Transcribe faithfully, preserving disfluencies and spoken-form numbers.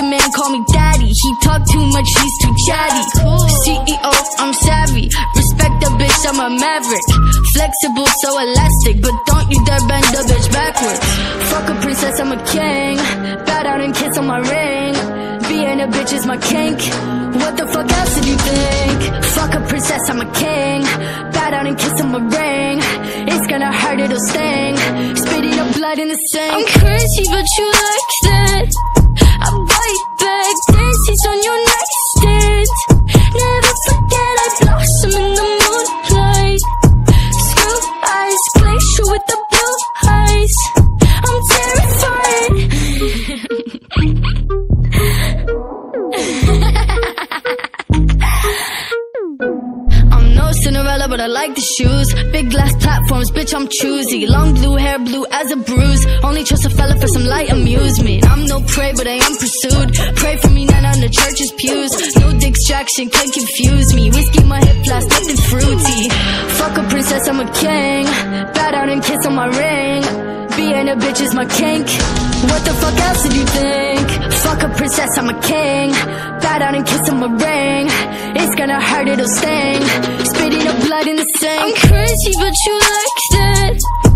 your man call me daddy. He talk too much, he's too chatty. C E O, I'm savvy. Respect the bitch, I'm a maverick. Flexible, so elastic, but don't you dare bend the bitch backwards. Fuck a princess, I'm a king. Bow down and kiss on my ring. Being a bitch is my kink. What the fuck else did you think? Fuck a princess, I'm a king. Bow down and kiss on my ring. It's gonna hurt, it'll sting. Spitting up blood in the sink. I'm crazy, but you like that. I bite back, daisies on your nightstand. Never forget I blossom in the moonlight. Screw eyes, glacier with the blue eyes. I'm terrified. I'm no Cinderella, but I like the shoes. Big glass platforms, bitch, I'm choosy. Long blue hair, blue as a bruise. Only trust a fella for some light amusement. I'm no prey, but I am pursued. Pray for me, not on the church's pews. No distraction, can't confuse me. Whiskey, my hip flask, nothing fruity. Fuck a princess, I'm a king. Bow down and kiss on my ring. Being a bitch is my kink. What the fuck else did you think? Fuck a princess, I'm a king. Bow down and kiss on my ring. It's gonna hurt, it'll sting. Spitting up blood in the sink. I'm crazy, but you like that.